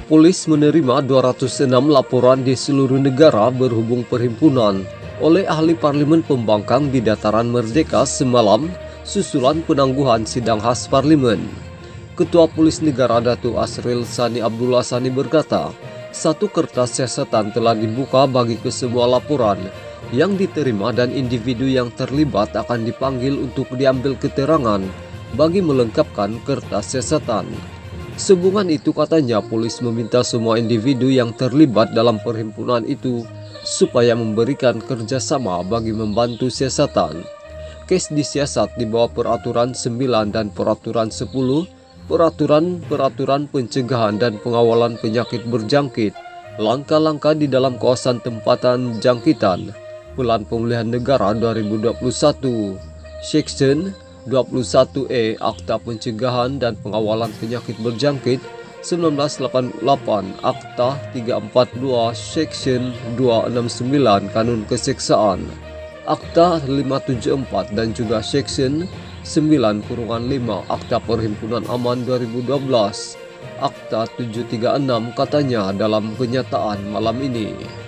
Polis menerima 206 laporan di seluruh negara berhubung perhimpunan oleh ahli parlimen pembangkang di Dataran Merdeka semalam susulan penangguhan sidang khas parlimen. Ketua Polis Negara Datuk Asril Sani Abdullah Sani berkata, satu kertas siasatan telah dibuka bagi kesemua laporan yang diterima dan individu yang terlibat akan dipanggil untuk diambil keterangan bagi melengkapkan kertas siasatan. Sehubungan itu katanya polis meminta semua individu yang terlibat dalam perhimpunan itu supaya memberikan kerjasama bagi membantu siasatan. Kes disiasat di bawah Peraturan 9 dan Peraturan 10, Peraturan Pencegahan dan Pengawalan Penyakit Berjangkit, langkah-langkah di dalam kawasan tempatan jangkitan, Plan Pemulihan Negara 2021, Section 21E Akta Pencegahan dan Pengawalan Penyakit Berjangkit 1988, Akta 342, Section 269 Kanun Keseksaan, Akta 574 dan juga Section 9-5 Akta Perhimpunan Aman 2012, Akta 736 katanya dalam kenyataan malam ini.